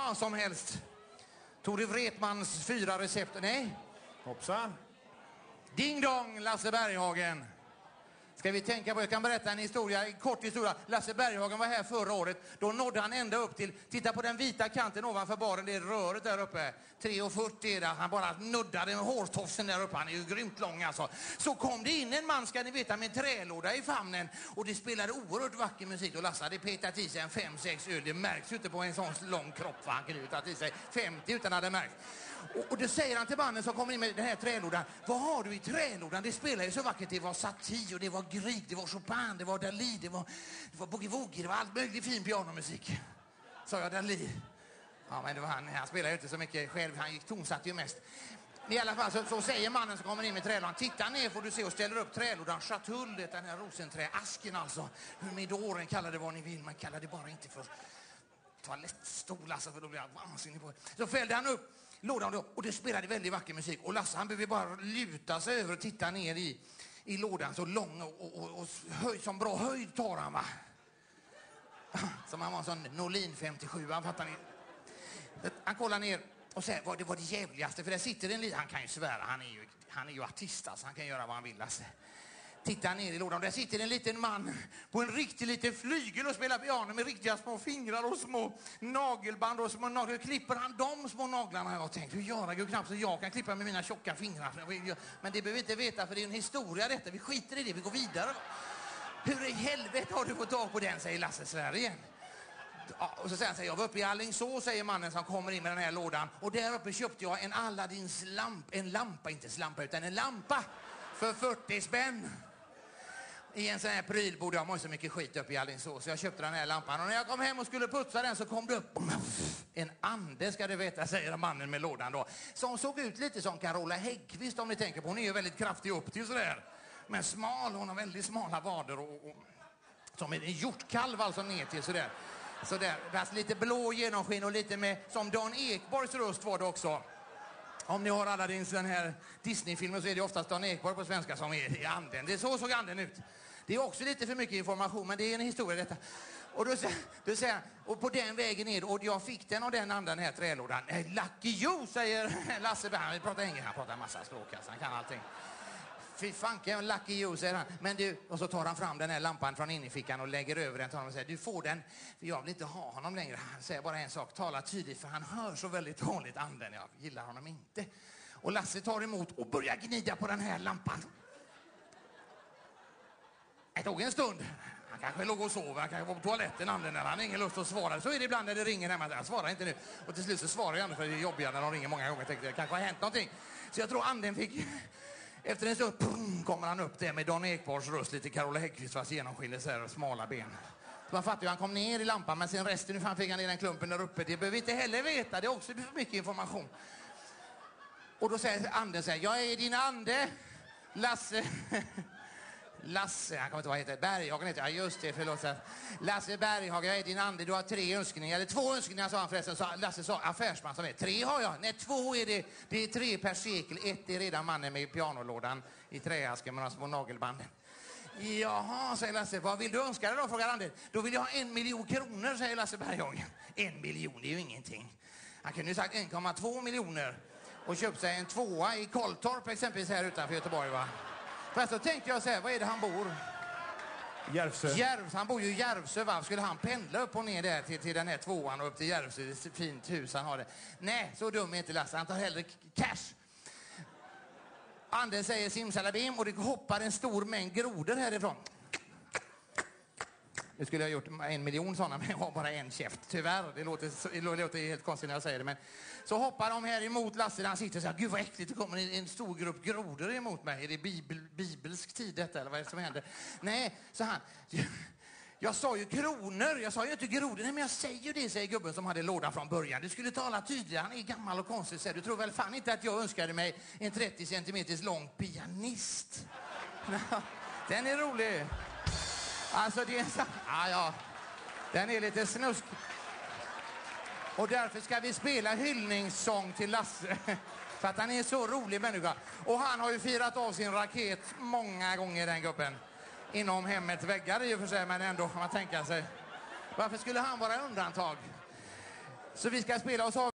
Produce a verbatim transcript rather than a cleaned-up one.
fan som helst. Tore Wretmans fyra recept. Nej. Hoppsan. Ding dong, Lasse Berghagen. Ska vi tänka på, jag kan berätta en historia, en kort historia. Lasse Berghagen var här förra året. Då nådde han ända upp till, titta på den vita kanten ovanför baren, det är röret där uppe. tre fyrtio är det, han bara nuddade med hårtofsen där uppe, han är ju grymt lång alltså. Så kom det in en man, ska ni veta, med en trälåda i famnen. Och det spelade oerhört vacker musik och Lasse hade petat i sig en fem sex öl. Det märks ju inte på en sån lång kropp, för han kunde ju tagit i sig femtio utan att det märks. Och, och det säger han till mannen som kommer in med den här trälådan. Vad har du i trälådan? Det spelar ju så vackert. Det var Satie och det var Grieg, det var Chopin, det var Dalí, det var, det var Boogie Woogie, det var allt möjligt fin pianomusik. Sa jag Dalí? Ja, men det var han, han spelade ju inte så mycket själv, han gick tonsatt ju mest. I alla fall så, så säger mannen som kommer in med trälådan, titta ner får du se och ställer upp trälådan, chatullet, den här rosenträ-asken alltså. Humidoren, kallar det vad ni vill, man kallar det bara inte för toalettstol alltså, för då blir jag vansinnig på det. Så fällde han upp lådan då, och det spelade väldigt vacker musik. Och Lasse han behöver bara luta sig över och titta ner i, i lådan så lång och, och, och, och höj, som bra höjd tar han va. Som han var en sån Norlin femtiosju, han fattar ni. Han kollar ner och säger vad det var det jävligaste, för där sitter en liten, han kan ju svära, han är ju, han är ju artist alltså, han kan göra vad han vill Lasse. Tittar ner i lådan och där sitter en liten man på en riktig liten flygel och spelar piano med riktiga små fingrar och små nagelband och små naglar. Klipper han de små naglarna? Jag har tänkt, hur gör jag knappt så jag kan klippa med mina tjocka fingrar. Men det behöver vi inte veta, för det är en historia detta. Vi skiter i det, vi går vidare. Hur i helvete har du fått tag på den, säger Lasse Sverige. Ja, och så säger han så här, jag var uppe i Alingsås, säger mannen som kommer in med den här lådan. Och där uppe köpte jag en Aladdins lamp, en lampa, inte slampa utan en lampa för fyrtio spänn. I en sån här pryl borde jag ha så mycket skit upp i Alingsås. Så jag köpte den här lampan. Och när jag kom hem och skulle putsa den så kom det upp en ande, ska du veta, säger mannen med lådan då. Som såg ut lite som Carola Häggkvist, om ni tänker på. Hon är ju väldigt kraftig upp till sådär. Men smal, hon har väldigt smala vader. Och, och, som en hjortkalv alltså ner till sådär. Sådär, fast lite blå genomskin och lite med, som Dan Ekborgs röst var det också. Om ni har alla din sån här Disney-filmer så är det oftast Dan Ekborg på svenska som är i anden. Det är så såg anden ut. Det är också lite för mycket information, men det är en historia detta. Och då, då säger han, och på den vägen ner, och jag fick den av den andra, den här trälådan. Lucky you, säger Lasse Berg. Han pratar engelska, han pratar en massa språk, alltså. Han kan allting. Fy fanken, lucky you, säger han. Men du, och så tar han fram den här lampan från innefickan och lägger över den till honom och säger, du får den, för jag vill inte ha honom längre. Han säger bara en sak, tala tydligt, för han hör så väldigt dåligt anden. Jag gillar honom inte. Och Lasse tar emot och börjar gnida på den här lampan. Det tog en stund. Han kanske låg och sov, han kanske var på toaletten, anden, när han har ingen lust att svara. Så är det ibland när det ringer hemma, jag svarar inte nu. Och till slut så svarar jag, för det är jobbigare när de ringer många gånger. Jag tänkte, det kanske har hänt någonting. Så jag tror anden fick... Efter en stund pum, kommer han upp där med Dan Ekborgs röst, lite Carola Häggkvist fast genomskinlig så här, och smala ben. Så man fattar ju, han kom ner i lampan, men sen resten, nu fan fick han ner den klumpen där uppe. Det behöver vi inte heller veta, det är också för mycket information. Och då säger anden så här, jag är din ande, Lasse. Lasse, han kommer inte vad heter, Berghagen heter, ja just det, förlåt. Lasse Berghagen, jag är din ande, du har tre önskningar, eller två önskningar sa han förresten, så Lasse sa, affärsman som är, tre har jag, nej två är det, det är tre per sekel, ett är redan mannen med pianolådan i träasken med de små nagelbanden. Jaha, säger Lasse, vad vill du önska dig då, frågar anden. Då vill jag ha en miljon kronor, säger Lasse Berghagen. En miljon, det är ju ingenting. Han kunde ju sagt en komma två miljoner och köpt sig en tvåa i Kolltorp exempelvis här utanför Göteborg va. Fast så tänkte jag så här, vad är det han bor? Järvsö. Järvsö, han bor ju i Järvsö va? Skulle han pendla upp och ner där till, till den här tvåan och upp till Järvsö? Det är ett fint hus han har det. Nej, så dum är inte Lasse, han tar hellre cash. Anden säger simsalabim och det hoppar en stor mängd grodor härifrån. Nu skulle jag ha gjort en miljon sådana, men jag har bara en käft. Tyvärr, det låter, det låter helt konstigt när jag säger det. Men så hoppar de här emot Lasse, han sitter och säger, gud vad äckligt, det kommer en stor grupp grodor emot mig. Är det bibel, bibelsk tid detta, eller vad är det som händer? Nej, så han, jag sa ju kronor, jag sa ju inte grodor. Nej, men jag säger ju det, säger gubben som hade lådan från början. Du skulle tala tydligare, han är gammal och konstig. Så du tror väl fan inte att jag önskade mig en trettio centimeters lång pianist? Den är rolig. Alltså det är så... Ja, ja. Den är lite snusk. Och därför ska vi spela hyllningssång till Lasse. För att han är så rolig människa. Och han har ju firat av sin raket många gånger, den gruppen. Inom hemmets väggar i och för sig, men ändå kan man tänka sig. Varför skulle han vara undantag? Så vi ska spela oss av.